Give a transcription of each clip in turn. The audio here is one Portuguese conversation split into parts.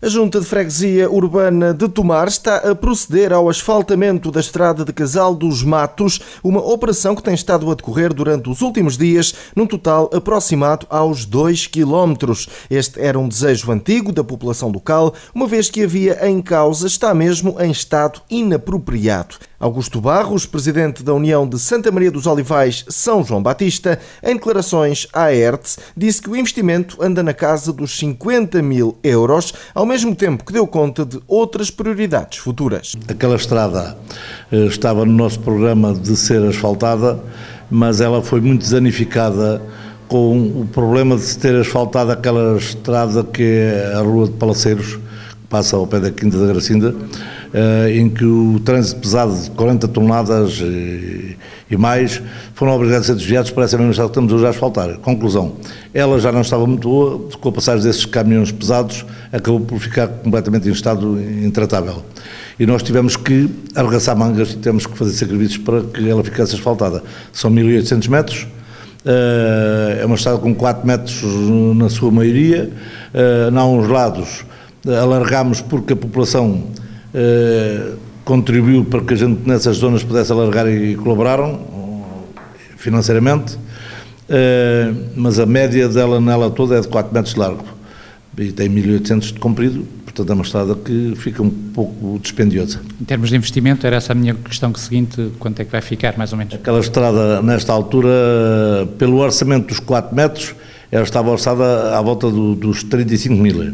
A Junta de Freguesia Urbana de Tomar está a proceder ao asfaltamento da estrada de Casal dos Matos, uma operação que tem estado a decorrer durante os últimos dias, num total aproximado aos 2 km. Este era um desejo antigo da população local, uma vez que havia em causa está mesmo em estado inapropriado. Augusto Barros, presidente da União de Santa Maria dos Olivais São João Batista, em declarações à ERTE, disse que o investimento anda na casa dos 50 mil euros, ao mesmo tempo que deu conta de outras prioridades futuras. Aquela estrada estava no nosso programa de ser asfaltada, mas ela foi muito danificada com o problema de se ter asfaltado aquela estrada que é a Rua de Palaceiros, que passa ao pé da Quinta da Gracinda, em que o trânsito pesado de 40 toneladas e mais foram obrigados a ser desviados para essa mesma estrada que estamos hoje a asfaltar. Conclusão, ela já não estava muito boa, com a passagem desses caminhões pesados, acabou por ficar completamente em estado intratável. E nós tivemos que arregaçar mangas e tivemos que fazer sacrifícios para que ela ficasse asfaltada. São 1800 metros, é uma estrada com 4 metros na sua maioria, em alguns lados alargámos porque a população contribuiu para que a gente nessas zonas pudesse alargar e colaboraram financeiramente, mas a média dela nela toda é de 4 metros de largo e tem 1800 de comprido, portanto é uma estrada que fica um pouco dispendiosa. Em termos de investimento, era essa a minha questão seguinte, quanto é que vai ficar mais ou menos? Aquela estrada nesta altura, pelo orçamento dos 4 metros, ela estava orçada à volta dos 35 mil.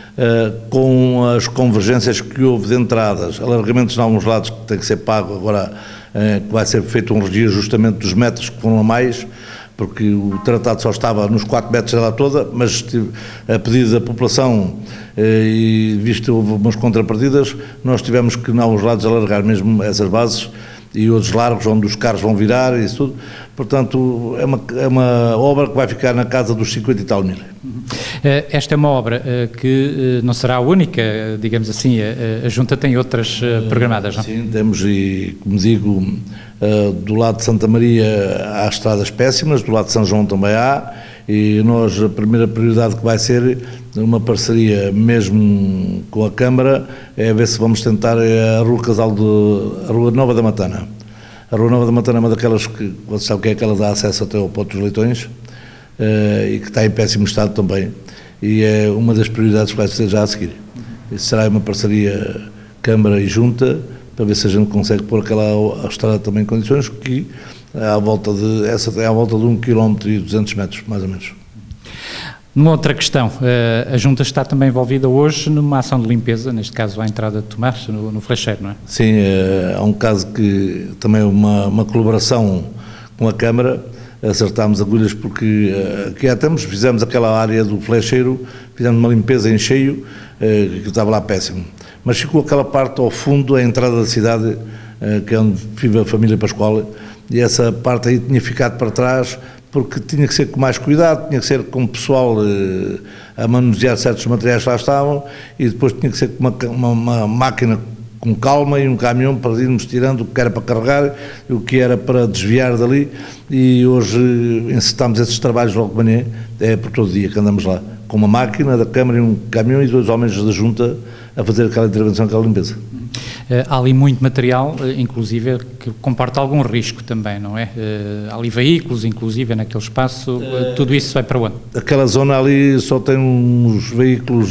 Com as convergências que houve de entradas, alargamentos em alguns lados que tem que ser pago, agora que vai ser feito um reajustamento dos metros que foram a mais, porque o tratado só estava nos 4 metros dela toda, mas a pedido da população e visto que houve umas contrapartidas, nós tivemos que em alguns lados alargar mesmo essas bases e outros largos onde os carros vão virar e isso tudo. Portanto, é uma obra que vai ficar na casa dos 50 e tal mil. Esta é uma obra que não será a única, digamos assim, a Junta tem outras programadas, não? Sim, temos, e como digo, do lado de Santa Maria há estradas péssimas, do lado de São João também há, e nós a primeira prioridade que vai ser uma parceria mesmo com a Câmara, é ver se vamos tentar a Rua Nova da Matana. A Rua Nova da Matana é uma daquelas que, você sabe que é aquela que dá acesso até ao Porto dos Leitões, e que está em péssimo estado também, e é uma das prioridades que vai ser já a seguir. Isso será uma parceria Câmara e Junta, para ver se a gente consegue pôr aquela estrada também em condições, que essa é à volta de 1 km e 200 metros, mais ou menos. Numa outra questão, a Junta está também envolvida hoje numa ação de limpeza, neste caso à entrada de Tomar, no Flecheiro, não é? Sim, é um caso que também é uma colaboração com a Câmara, acertámos agulhas porque aqui há tempos fizemos aquela área do Flecheiro, fizemos uma limpeza em cheio, que estava lá péssimo, mas ficou aquela parte ao fundo, a entrada da cidade, que é onde vive a família Pascoal, e essa parte aí tinha ficado para trás, porque tinha que ser com mais cuidado, tinha que ser com o pessoal a manusear certos materiais que lá estavam, e depois tinha que ser com uma máquina com calma e um caminhão para irmos tirando o que era para carregar e o que era para desviar dali, e hoje encetámos esses trabalhos logo de manhã, é por todo dia que andamos lá, com uma máquina da Câmara e um caminhão e 2 homens da Junta a fazer aquela intervenção, aquela limpeza. Há ali muito material, inclusive, que comporta algum risco também, não é? Há ali veículos, inclusive, naquele espaço, tudo isso vai para onde? Aquela zona ali só tem uns veículos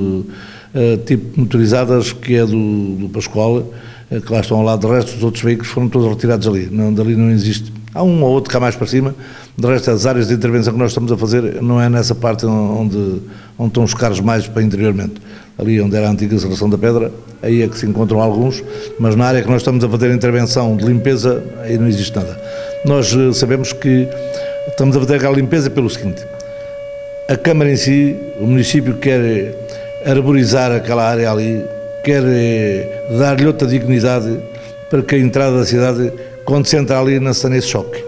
tipo motorizadas, que é do Pascoal, que lá estão ao lado. Do resto, os outros veículos foram todos retirados ali, dali não existe. Há um ou outro cá mais para cima, de resto as áreas de intervenção que nós estamos a fazer não é nessa parte onde estão os carros mais para interiormente. Ali onde era a antiga Serração da Pedra, aí é que se encontram alguns, mas na área que nós estamos a fazer a intervenção de limpeza, aí não existe nada. Nós sabemos que estamos a fazer aquela limpeza pelo seguinte: a Câmara em si, o município quer arborizar aquela área ali, quer dar-lhe outra dignidade para que a entrada da cidade concentre ali nesse choque.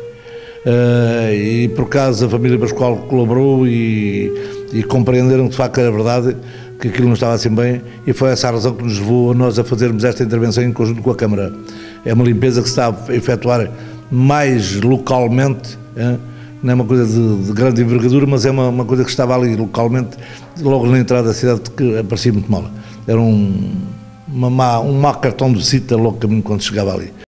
E por acaso a família Pascoal colaborou e compreenderam que de facto era verdade, que aquilo não estava assim bem, e foi essa a razão que nos levou a nós a fazermos esta intervenção em conjunto com a Câmara. É uma limpeza que se está a efetuar mais localmente, não é uma coisa de grande envergadura, mas é uma coisa que estava ali localmente, logo na entrada da cidade, que aparecia muito mal. Era um mau cartão de visita logo caminho quando chegava ali.